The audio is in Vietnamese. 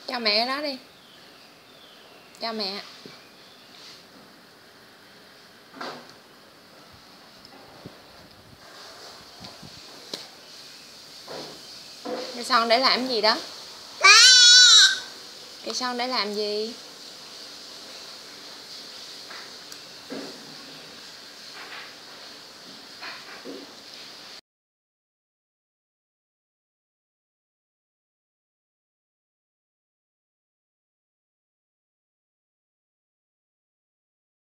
Chào mẹ đó đi. Chào mẹ. Cây son để làm gì đó? Cây son để làm gì?